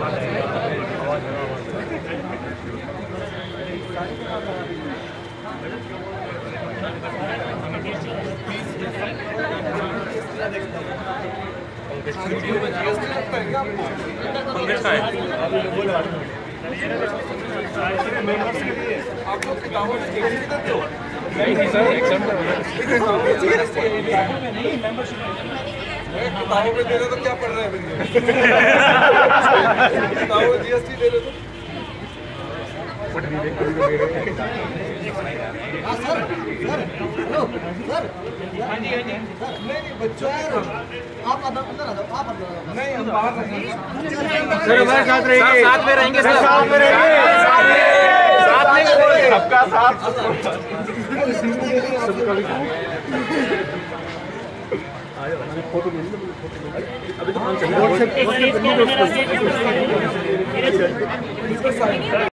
आप लोग किताबों में नहीं सर एग्जाम किताबों में दे रहे तो क्या पढ़ रहे हैं किताबों में जीएसटी दे रहे तो सर हेलो सर नहीं बच्चों आप अंदर आ जाओ आप अंदर नहीं हम बाहर सर हमारे साथ रहेंगे साथ में रहेंगे सर साथ में रहेंगे साथ में सबका साथ फोटो अभी तो